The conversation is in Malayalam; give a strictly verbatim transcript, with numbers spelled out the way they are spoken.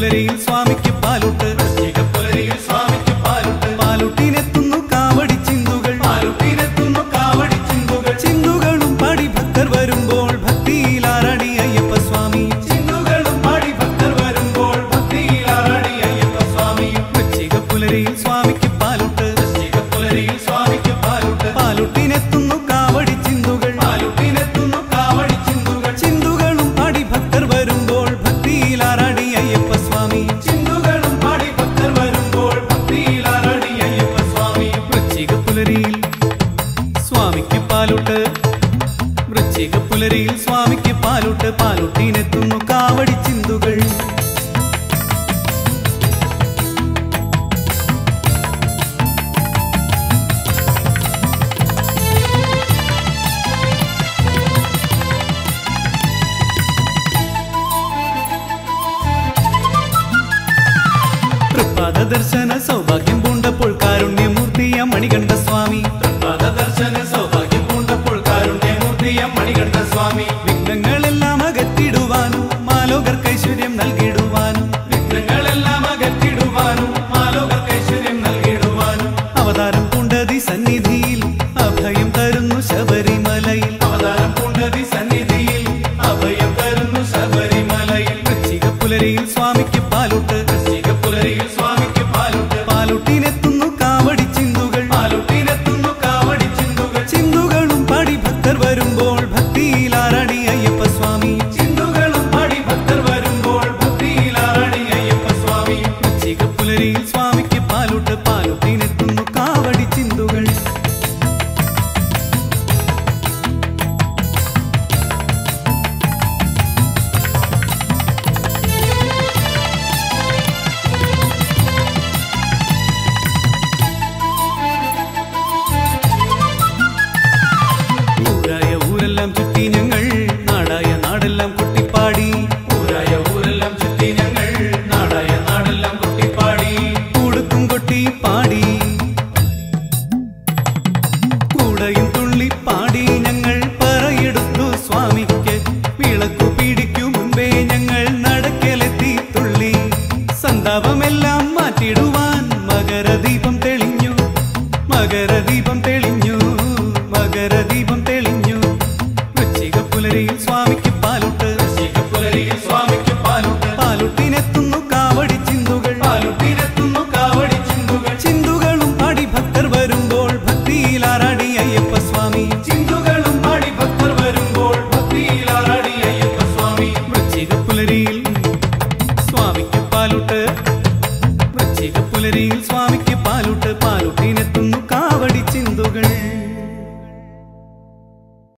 പുലരിയിൽ സ്വാമിക്ക് പാലൂട്ട് പുലരിയിൽ സ്വാമിക്ക് പാലൂട്ട് പാലൂട്ടിനെത്തുന്നു കാവടി ചിന്തുകൾ പാലൂട്ടിനെത്തുന്നു കാവടി ചിന്തുകൾ ചിന്തുകളും പാടി ഭക്തർ വരുമ്പോൾ ഭക്തിയിലാറാടി അയ്യപ്പ സ്വാമി ചിന്തുകളും പാടി ഭക്തർ വരുമ്പോൾ ഭക്തിയിലാറാടി അയ്യപ്പ സ്വാമി വൃശ്ചിക പുലരിയിൽ സ്വാമിക്ക് പാലൂട്ട് പുലരിയിൽ സ്വാമിക്ക് പാലൂട്ട് പാലൂട്ടിനെത്തുന്നു കാവടി ചിന്തുകൾ പാലൂട്ടിനെത്തുന്നു കാവടി ചിന്തുകൾ ചിന്തുകളും പാടി ഭക്തർ വരുമ്പോൾ ഭക്തിയിലാറാടി അയ്യപ്പ സ്വാമി ചിന്തുകളും പാടി ഭക്തർ വരുമ്പോൾ ഭക്തിയിലാറാടി അയ്യപ്പ സ്വാമി വൃശ്ചിക പുലരിയിൽ സ്വാമിക്ക് പാലൂട്ട് വൃശ്ചിക പുലരിയിൽ സ്വാമിക്ക് പാലൂട്ട് പാലൂട്ടിനെത്തുന്നു കാവടി ചിന്തുകൾ ദർശന സൗഭാഗ്യം പൂണ്ടപ്പോൾ കാരുണ്യമൂർത്തിയ മണികണ്ഠ സ്വാമി ദർശന സൗഭാഗ്യം പൂണ്ടപ്പോൾ കാരുണ്യമൂർത്തിയ മണികണ്ഠ സ്വാമി വിഘ്നങ്ങളെല്ലാം അകറ്റിടുവാനും മാലോകർക്ക് ഐശ്വര്യം നൽകിടുവാനും വിഘ്നങ്ങളെല്ലാം അകറ്റിടുവാനും മാലോകർക്ക് ഐശ്വര്യം നൽകിടുവാനും അവതാരം പൂണ്ടതി സന്നിധിയിൽ അഭയം തരുന്നു ശബരിമലയിൽ അവതാരം പൂണ്ടതി സന്നിധിയിൽ അഭയം തരുന്നു ശബരിമലയിൽ വൃശ്ചിക പുലരിയിൽ സ്വാമിക്ക് പാലൂട്ട് വൃശ്ചിക പുലരിയിൽ സ്വാമിക്ക് പാലൂട്ടിനെത്തുന്നു കാവടി ചിന്തുകൾ പാലൂട്ടിനെത്തുന്നു കാവടി ചിന്തുകൾ ചിന്തുകളും പാടി ഭക്തർ വരുമ്പോൾ ഭക്തിയിലാറാടി അയ്യപ്പ സ്വാമി ചിന്തുകളും പാടി ഭക്തർ വരുമ്പോൾ ഭക്തിയിലാറാടി അയ്യപ്പ സ്വാമി വൃശ്ചിക പുലരിയിൽ സ്വാമിക്ക് പാലൂട്ട് പാലൂട്ടിനെത്തുന്നു കാവടി ചിന്തുകൾ ചുറ്റി ഞങ്ങൾ നാടായ നാടെല്ലാം കൊട്ടിപ്പാടി ഊരായ ഊരെല്ലാം ചുറ്റി ഞങ്ങൾ നാടായ നാടെല്ലാം കൊട്ടിപ്പാടി കൂടുക്കും കൊട്ടിപ്പാടി കൂടയും തുള്ളിപ്പാടി ഞങ്ങൾ പറയെടുത്തു സ്വാമിക്ക് വിളക്കു പിടിക്കു മുൻപേ ഞങ്ങൾ നടക്കലെത്തി തുള്ളി സന്താപമെല്ലാം മാറ്റിടുവാൻ മകരദീപം തെളിഞ്ഞു മകരദീപം തെളിഞ്ഞു മകരദീപം തെളിഞ്ഞു പുലരിയിൽ സ്വാമിക്ക് പാലൂട്ട് പുലരിയിൽ സ്വാമിക്ക് പാലൂട്ട് പാലൂട്ടിനെത്തുന്നു കാവടി ചിന്തുകൾ പാലൂട്ടിനെത്തുന്നു കാവടി ചിന്തുകൾ ചിന്തുകളും പാടി ഭക്തർ വരുമ്പോൾ ഭക്തിയിലാറാടി അയ്യപ്പ സ്വാമി ചിന്തുകളും പാടി ഭക്തർ വരുമ്പോൾ ഭക്തിയിലാറാടി അയ്യപ്പ സ്വാമി വൃശ്ചിക പുലരിയിൽ സ്വാമിക്ക് പാലൂട്ട്